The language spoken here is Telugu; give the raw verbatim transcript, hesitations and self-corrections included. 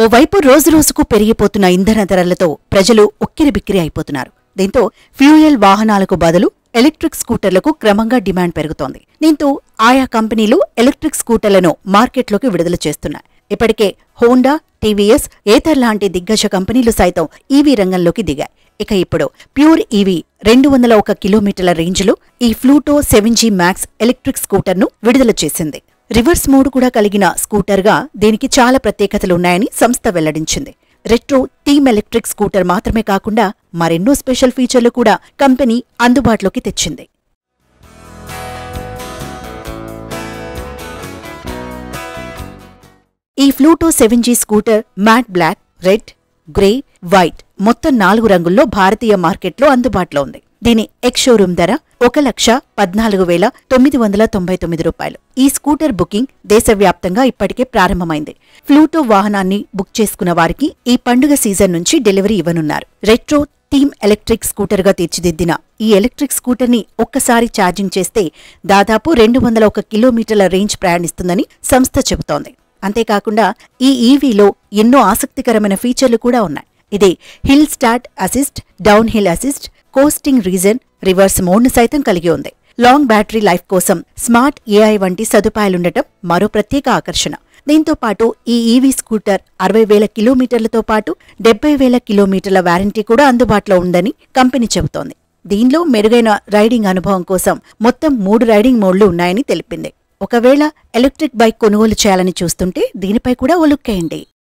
ఓవైపు రోజురోజుకు పెరిగిపోతున్న ఇంధన ధరలతో ప్రజలు ఉక్కిరిబిక్కిరి అయిపోతున్నారు. దీంతో ఫ్యూయల్ వాహనాలకు బదులు ఎలక్ట్రిక్ స్కూటర్లకు క్రమంగా డిమాండ్ పెరుగుతోంది. దీంతో ఆయా కంపెనీలు ఎలక్ట్రిక్ స్కూటర్లను మార్కెట్లోకి విడుదల చేస్తున్నాయి. ఇప్పటికే హోండా, టీవీఎస్, ఏథర్ లాంటి దిగ్గజ కంపెనీలు సైతం ఈవీ రంగంలోకి దిగాయి. ఇక ఇప్పుడు ప్యూర్ ఈవీ రెండు వందల ఒక కిలోమీటర్ల రేంజ్లో ఈ Pluto seven G Max electric స్కూటర్ను విడుదల చేసింది. రివర్స్ మోడ్ కూడా కలిగిన స్కూటర్గా దీనికి చాలా ప్రత్యేకతలున్నాయని సంస్థ వెల్లడించింది. రెట్రో థీమ్ ఎలక్ట్రిక్ స్కూటర్ మాత్రమే కాకుండా మరెన్నో స్పెషల్ ఫీచర్లు కూడా కంపెనీ అందుబాటులోకి తెచ్చింది. ఈ Pluto seven G scooter matte black, red, grey, white మొత్తం నాలుగు రంగుల్లో భారతీయ మార్కెట్లో అందుబాటులో ఉంది. దీని ఎక్స్ షోరూం ధర ఒక లక్ష పద్నాలుగు వేల తొమ్మిది వందల తొంభై తొమ్మిది రూపాయలు. ఈ స్కూటర్ బుకింగ్ దేశవ్యాప్తంగా ఇప్పటికే ప్రారంభమైంది. ఫ్లూటో వాహనాన్ని బుక్ చేసుకున్న వారికి ఈ పండుగ సీజన్ నుంచి డెలివరీ ఇవ్వనున్నారు. రెట్రో థీమ్ ఎలక్ట్రిక్ స్కూటర్గా తీర్చిదిద్దిన ఈ ఎలక్ట్రిక్ స్కూటర్ని ఒక్కసారి ఛార్జింగ్ చేస్తే దాదాపు రెండు వందల ఒక కిలోమీటర్ల రేంజ్ ప్రయాణిస్తుందని సంస్థ చెబుతోంది. అంతేకాకుండా ఈ ఈవీలో ఎన్నో ఆసక్తికరమైన ఫీచర్లు కూడా ఉన్నాయి. ఇది hill start assist, down hill assist, coasting regen, reverse మోడ్ను సైతం కలిగి ఉంది. లాంగ్ బ్యాటరీ లైఫ్ కోసం స్మార్ట్ ఏఐ వంటి సదుపాయాలుండటం మరో ప్రత్యేక ఆకర్షణ. దీంతో పాటు ఈ ఈవీ స్కూటర్ అరవై వేల కిలోమీటర్లతో పాటు డెబ్బై వేల కిలోమీటర్ల వారంటీ కూడా అందుబాటులో ఉందని కంపెనీ చెబుతోంది. దీనిలో మెరుగైన రైడింగ్ అనుభవం కోసం మొత్తం మూడు రైడింగ్ మోడ్లు ఉన్నాయని తెలిపింది. ఒకవేళ ఎలక్ట్రిక్ బైక్ కొనుగోలు చేయాలని చూస్తుంటే దీనిపై కూడా ఓ లుక్ వేయండి.